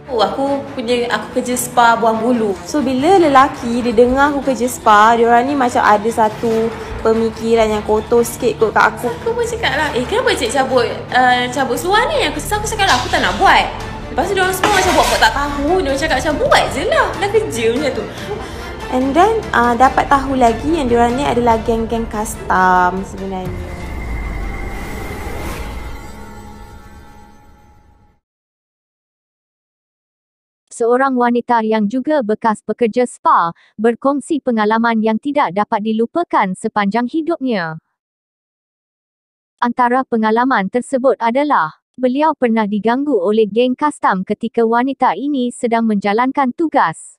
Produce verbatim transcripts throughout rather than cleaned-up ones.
Oh, aku punya aku kerja spa buang bulu. So bila lelaki dia dengar aku kerja spa, dia orang ni macam ada satu pemikiran yang kotor sikit kot kat aku. Aku pun cakap lah, eh kenapa cik cabut uh, cabut seluar ni? Aku aku cakap lah, aku tak nak buat. Lepas tu dia orang semua macam buat-buat tak tahu. Dia orang cakap macam buat je lah, dah kerja macam tu. And then uh, dapat tahu lagi yang dia orang ni adalah geng-geng custom sebenarnya. Seorang wanita yang juga bekas pekerja spa berkongsi pengalaman yang tidak dapat dilupakan sepanjang hidupnya. Antara pengalaman tersebut adalah beliau pernah diganggu oleh geng custom ketika wanita ini sedang menjalankan tugas.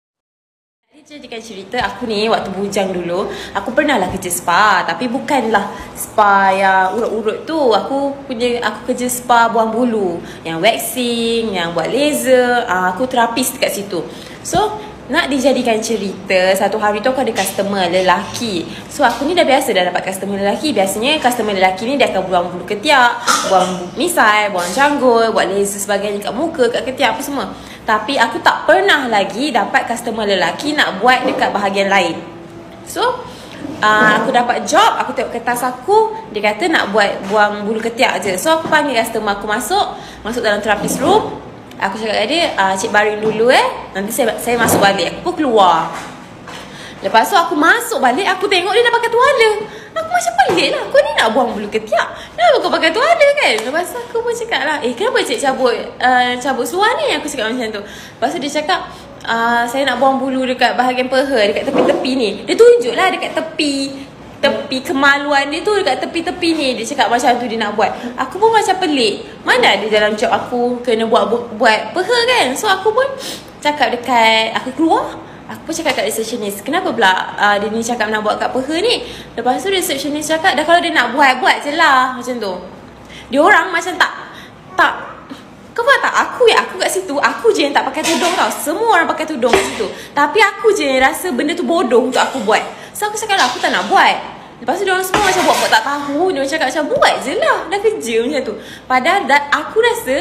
Dia jadikan cerita aku ni waktu bujang dulu, aku pernah lah kerja spa, tapi bukanlah spa yang urut-urut tu. Aku punya aku kerja spa buang bulu, yang waxing, yang buat laser, aku terapis dekat situ. So nak dijadikan cerita, satu hari tu aku ada customer lelaki. So aku ni dah biasa dah dapat customer lelaki. Biasanya customer lelaki ni dia akan buang bulu ketiak, buang misai, buang janggut, buat laser sebagainya kat muka, kat ketiak apa semua. Tapi aku tak pernah lagi dapat customer lelaki nak buat dekat bahagian lain. So uh, aku dapat job, aku tengok kertas aku, dia kata nak buat buang bulu ketiak je. So aku panggil customer aku masuk, masuk dalam therapist room. Aku cakap kat dia, uh, cik baring dulu eh, nanti saya saya masuk balik. Aku pun keluar. Lepas tu aku masuk balik, aku tengok dia dah pakai tuala. Aku macam pelik lah, kau ni nak buang bulu ketiak, kenapa kau pakai tuala kan? Lepas tu aku pun cakap lah, eh kenapa cik cabut uh, cabut seluar ni? Aku cakap macam tu. Lepas tu dia cakap, uh, saya nak buang bulu dekat bahagian peha, dekat tepi-tepi ni. Dia tunjuk lah dekat tepi tepi kemaluan dia tu, dekat tepi-tepi ni. Dia cakap macam tu dia nak buat. Aku pun macam pelik, mana ada dalam job aku kena buat buat peha kan? So aku pun cakap dekat, aku keluar, aku pun cakap kat receptionist, kenapa pula uh, dia ni cakap nak buat kat peha ni? Lepas tu receptionist cakap, dah kalau dia nak buat, buat je lah. Macam tu. Dia orang macam tak Tak Kau faham tak? Aku ya, aku kat situ, aku je yang tak pakai tudung tau. Semua orang pakai tudung kat situ, tapi aku je yang rasa benda tu bodoh untuk aku buat. So aku cakap lah, aku tak nak buat. Lepas tu dia orang semua macam buat-buat tak tahu. Dia cakap macam buat je lah, dah kerja macam tu. Padahal dah, aku rasa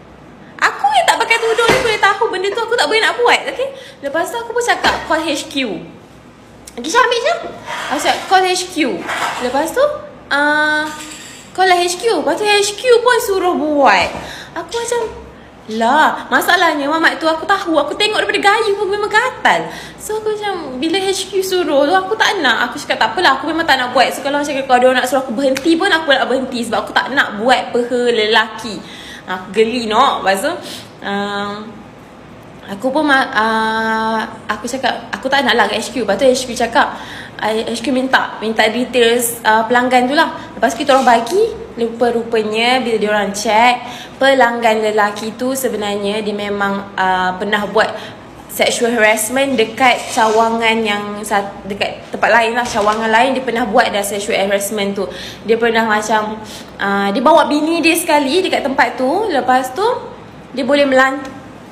aku yang tak pakai tudung ni boleh tahu benda tu aku tak boleh nak buat. Okay? Lepas tu aku pun cakap call H Q. Kisha ambil je. Aku cakap call H Q. Lepas tu uh, call lah H Q. Lepas tu H Q pun suruh buat. Aku macam, lah, masalahnya mamat tu aku tahu, aku tengok daripada gaya pun memang gatal. So aku macam, bila H Q suruh tu aku tak nak. Aku cakap tak apalah, aku memang tak nak buat. So kalau macam kalau dia nak suruh aku berhenti pun aku nak berhenti, sebab aku tak nak buat peha lelaki. Aku geli no. Lepas tu uh, aku pun uh, aku cakap aku tak nak lah kat H Q. Lepas tu H Q cakap, H Q minta minta details uh, pelanggan tu lah. Lepas tu kita orang bagi. Rupa-rupanya bila diorang check, pelanggan lelaki tu sebenarnya dia memang uh, pernah buat sexual harassment dekat cawangan yang dekat tempat lain lah, cawangan lain dia pernah buat dah sexual harassment tu. Dia pernah macam uh, dia bawa bini dia sekali dekat tempat tu. Lepas tu dia boleh melant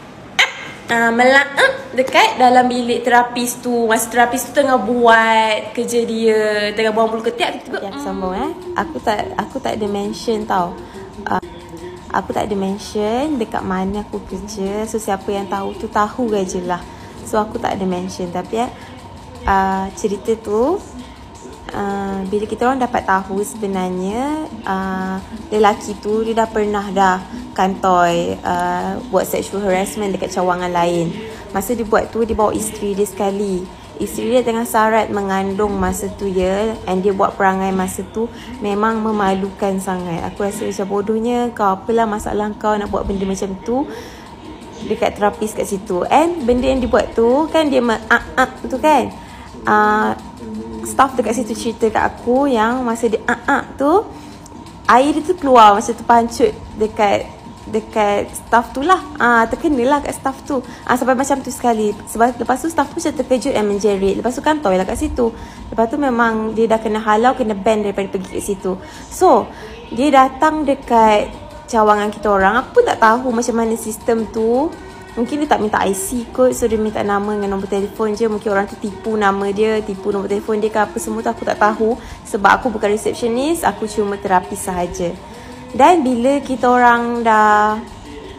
uh, melant uh, dekat dalam bilik terapis tu. Masa terapis tu tengah buat kerja dia, tengah buang bulu ketiak, tiba-tiba ya, sambung eh. Aku tak aku tak ada mention tau. Uh, aku tak ada mention dekat mana aku kerja. So siapa yang tahu tu tahu je lah. So aku tak ada mention. Tapi eh, uh, cerita tu uh, bila kita orang dapat tahu sebenarnya uh, lelaki tu dia dah pernah dah kantoi uh, buat sexual harassment dekat cawangan lain. Masa dia buat tu, dia bawa isteri dia sekali. Isteri dia tengah sarat mengandung masa tu ya. And dia buat perangai masa tu memang memalukan sangat. Aku rasa macam bodohnya kau, apalah masalah kau nak buat benda macam tu dekat terapis kat situ. And benda yang dia buat tu kan, dia ah-ah tu kan, uh, staff dekat situ cerita kat aku yang masa dia ah-ah tu, air dia tu keluar masa tu pancut dekat dekat staff tu lah. Ah, terkenalah kat staff tu. Ah, sampai macam tu sekali. Sebab lepas tu staff tu macam terkejut dan menjerit. Lepas tu kantoi lah kat situ. Lepas tu memang dia dah kena halau, kena ban daripada pergi kat situ. So dia datang dekat cawangan kita orang. Aku pun tak tahu macam mana sistem tu. Mungkin dia tak minta I C kot, so dia minta nama dengan nombor telefon je. Mungkin orang tu tipu nama dia, tipu nombor telefon dia ke apa semua tu, aku tak tahu. Sebab aku bukan receptionist, aku cuma terapis sahaja. Dan bila kita orang dah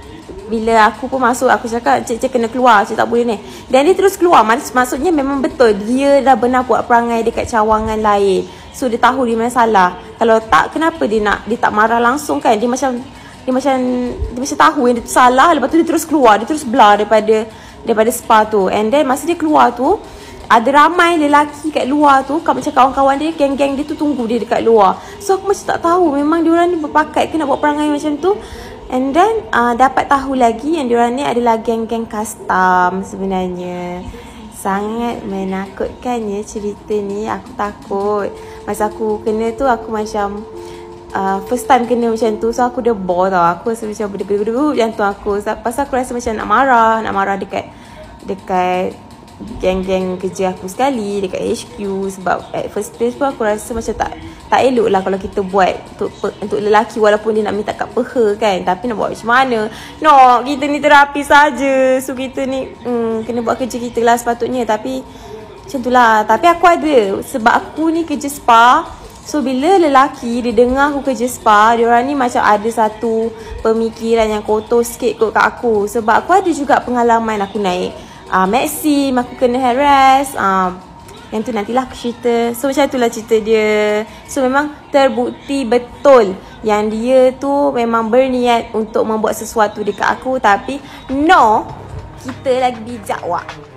bila aku pun masuk, aku cakap cik-cik kena keluar, cik tak boleh ni. Dan dia terus keluar. Maksud, maksudnya memang betul dia dah pernah buat perangai dekat cawangan lain. So dia tahu dia memang salah. Kalau tak, kenapa dia nak, dia tak marah langsung kan? Dia macam dia macam dia macam tahu yang dia tu salah, lepas tu dia terus keluar, dia terus belah daripada daripada spa tu. And then masa dia keluar tu, ada ramai lelaki kat luar tu, macam kawan-kawan dia, geng-geng dia tu tunggu dia dekat luar. So aku macam tak tahu memang diorang ni berpakat ke nak buat perangai macam tu. And then uh, dapat tahu lagi yang diorang ni adalah geng-geng custom sebenarnya. Sangat menakutkan ya cerita ni. Aku takut. Masa aku kena tu aku macam uh, first time kena macam tu. So aku dah bore tau. Aku rasa macam berdegu-degu jantung aku. Pasal aku rasa macam nak marah. Nak marah dekat Dekat geng-geng kerja aku sekali, dekat H Q. Sebab at first place pun aku rasa macam tak Tak elok lah kalau kita buat Untuk untuk lelaki walaupun dia nak minta kat peha kan. Tapi nak buat macam mana. No, kita ni terapi saja. So kita ni hmm, kena buat kerja kita lah sepatutnya. Tapi macam tu lah. Tapi aku ada, sebab aku ni kerja spa. So bila lelaki dia dengar aku kerja spa, diorang ni macam ada satu pemikiran yang kotor sikit kot kat aku. Sebab aku ada juga pengalaman aku naik uh, Maxim, aku kena harass. uh, Yang tu nantilah aku cerita. So macam itulah cerita dia. So memang terbukti betul yang dia tu memang berniat untuk membuat sesuatu dekat aku. Tapi no, kita lagi bijak wak.